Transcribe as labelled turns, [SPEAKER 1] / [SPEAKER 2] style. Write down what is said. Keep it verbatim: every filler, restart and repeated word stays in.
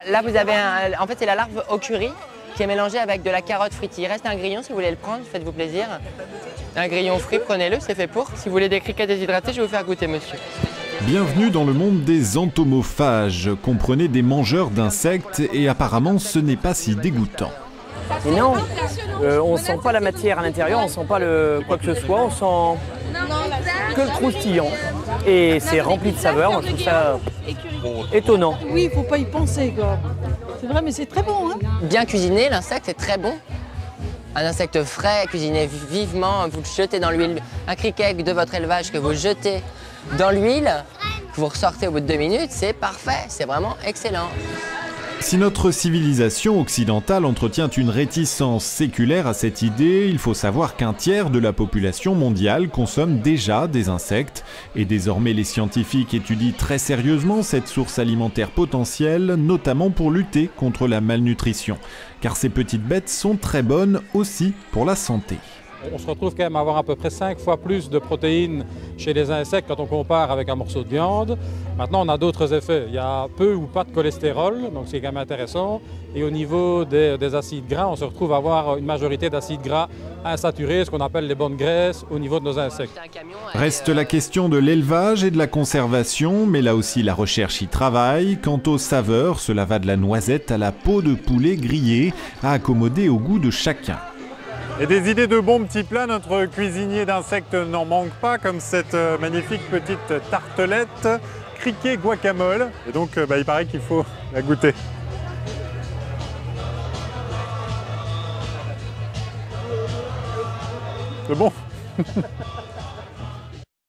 [SPEAKER 1] Là, vous avez un, en fait, c'est la larve au curry qui est mélangée avec de la carotte fritée. Il reste un grillon si vous voulez le prendre, faites-vous plaisir. Un grillon frit, prenez-le, c'est fait pour. Si vous voulez des criquets déshydratés, je vais vous faire goûter, monsieur.
[SPEAKER 2] Bienvenue dans le monde des entomophages. Comprenez des mangeurs d'insectes et apparemment ce n'est pas si dégoûtant.
[SPEAKER 3] Et non, euh, on ne sent pas la matière à l'intérieur, on ne sent pas le, quoi que ce soit, on sent que le croustillant. Et c'est rempli de saveurs, moi je trouve ça étonnant.
[SPEAKER 4] Oui, il ne faut pas y penser, quoi. C'est vrai, mais c'est très bon, hein.
[SPEAKER 1] Bien cuisiné, l'insecte est très bon. Un insecte frais, cuisiné vivement, vous le jetez dans l'huile. Un criquet de votre élevage que vous jetez dans l'huile, que vous ressortez au bout de deux minutes, c'est parfait, c'est vraiment excellent.
[SPEAKER 2] Si notre civilisation occidentale entretient une réticence séculaire à cette idée, il faut savoir qu'un tiers de la population mondiale consomme déjà des insectes. Et désormais, les scientifiques étudient très sérieusement cette source alimentaire potentielle, notamment pour lutter contre la malnutrition. Car ces petites bêtes sont très bonnes aussi pour la santé.
[SPEAKER 5] On se retrouve quand même à avoir à peu près cinq fois plus de protéines chez les insectes quand on compare avec un morceau de viande. Maintenant, on a d'autres effets. Il y a peu ou pas de cholestérol, donc c'est quand même intéressant. Et au niveau des, des acides gras, on se retrouve à avoir une majorité d'acides gras insaturés, ce qu'on appelle les bonnes graisses, au niveau de nos insectes.
[SPEAKER 2] Reste la question de l'élevage et de la conservation, mais là aussi la recherche y travaille. Quant aux saveurs, cela va de la noisette à la peau de poulet grillée, à accommoder au goût de chacun.
[SPEAKER 6] Et des idées de bons petits plats, notre cuisinier d'insectes n'en manque pas, comme cette magnifique petite tartelette criquet guacamole. Et donc bah, il paraît qu'il faut la goûter. C'est bon.